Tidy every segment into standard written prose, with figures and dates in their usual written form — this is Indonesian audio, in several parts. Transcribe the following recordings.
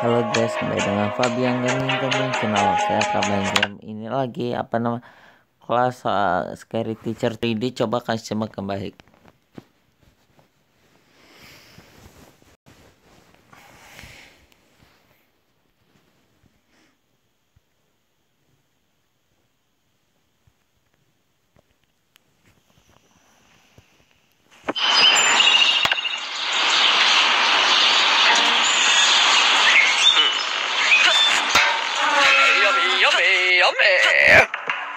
Halo guys, kembali dengan Fabian Gaming channel. Saya akan main game ini lagi, kelas Scary Teacher 3D. Coba kasih simak yang baik. Yummy.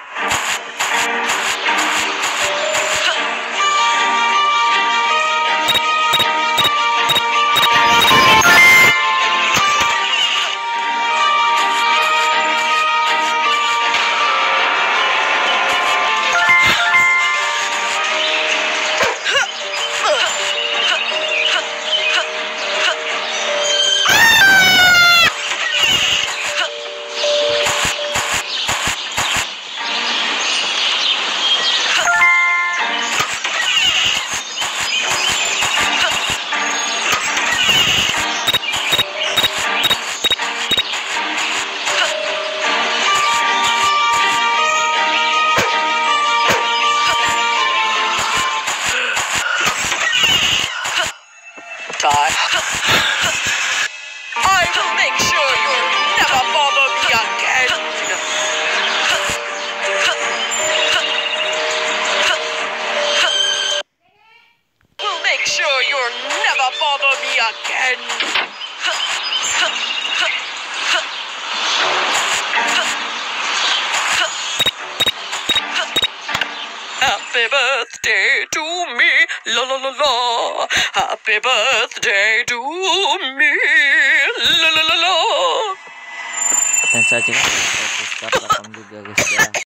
I will make sure you'll never bother me again. We'll make sure you'll never bother me again. Happy birthday to me, la la la la. Happy birthday to me, la la la la. Dan saya cek 108 juga guys ya.